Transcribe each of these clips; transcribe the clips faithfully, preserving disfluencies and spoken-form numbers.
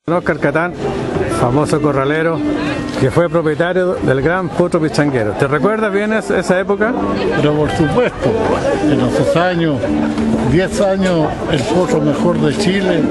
Oscar Catán, famoso corralero, que fue propietario del Gran Potro Pichanguero. ¿Te recuerdas bien esa época? Pero por supuesto, en esos años, diez años, el potro mejor de Chile,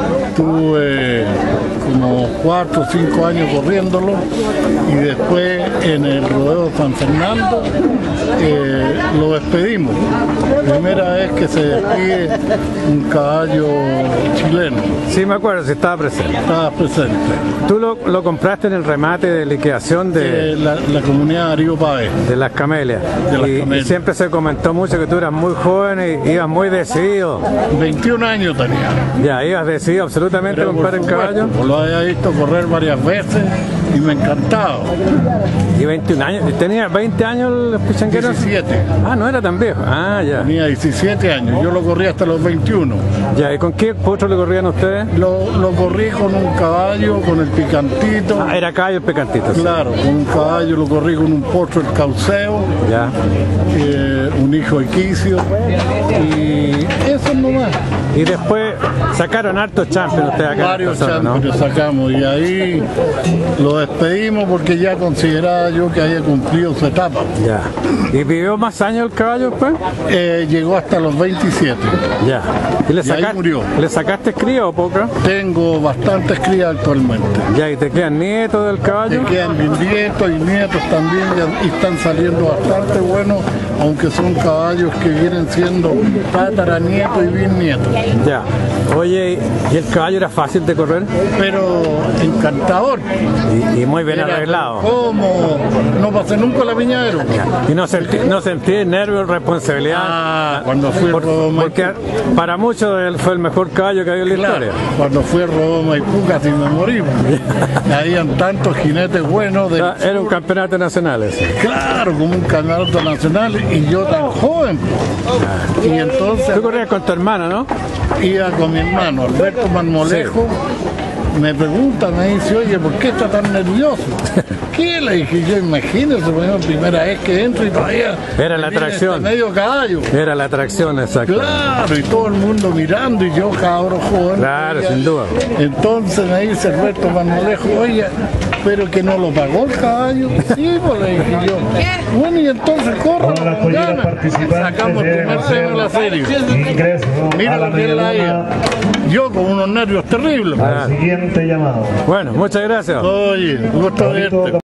tuve como cuatro o cinco años corriéndolo, y después en el rodeo de San Fernando eh, lo despedimos. Primera vez que se despide un caballo chileno. Sí, me acuerdo, si estaba presente. Estaba presente. ¿Tú lo, lo compraste en el remate de liquidación de eh, la, la comunidad de Río Páez? De las Camelias. De las y, Camelias. Y siempre se comentó mucho que tú eras muy joven y ibas muy decidido. veintiún años tenía. Ya, ibas decidido absolutamente a comprar el caballo. Lo había visto correr varias veces y me encantaba. ¿Y veintiún años? ¿Tenía veinte años el pichanguero? diecisiete. Ah, no era tan viejo. Ah, ya. Tenía diecisiete años, yo lo corrí hasta los veintiuno. Ya, ¿y con qué potro le corrían ustedes? Lo, lo corrí con un caballo, con el picantito. Ah, era caballo el picantito. Claro, sí. Con un caballo lo corrí con un potro el cauceo. Ya. Eh, un hijo equicio. Y eso nomás. Y después sacaron hartos champions ustedes acá. Varios zona, champions, ¿no? Sacamos, y ahí lo despedimos porque ya consideraba yo que había cumplido su etapa. Ya. ¿Y vivió más años el caballo después? Eh, llegó hasta los veintisiete. Ya. ¿Y le, Y saca... ahí murió. ¿Le sacaste cría o poca? Tengo bastantes crías actualmente. Ya, ¿y te quedan nietos del caballo? Me quedan bisnietos y nietos también, y están saliendo bastante buenos, aunque son caballos que vienen siendo tataranietos y bisnietos. Ya. Oye, ¿y el caballo era fácil de correr? Pero encantador. Y, y muy bien Era arreglado. ¿Cómo? No pasé nunca la Viñadero. Ya. ¿Y no sentí, no sentí nervios, responsabilidad? Ah, cuando fui Por, a Rodoma. porque para muchos él fue el mejor caballo que había en la Claro, historia. cuando fui a Rodoma y casi me morí. Habían tantos jinetes buenos. Del Era sur. un campeonato nacional ese. Claro, como un campeonato nacional, y yo tan joven. Y entonces Tú corrías con tu hermana, ¿no? iba con mi hermano Alberto Marmolejo. Sí. Me pregunta, me dice, oye, ¿por qué está tan nervioso? ¿Qué? Le dije yo, imagínese, la primera vez que entro y todavía era la atracción. Este medio caballo. Era la atracción, exacto. Claro, y todo el mundo mirando, y yo cabro joven. Claro, oiga. sin duda. Entonces me dice Alberto Marmolejo, oye, pero que no lo pagó el caballo. Sí, pues le dije yo. Bueno, y entonces corro con ganas. Sacamos el primer premio de la serie. Mira la que es la ella. Yo con unos nervios terribles. Al siguiente llamado. Bueno, muchas gracias. Oye, gusto verte.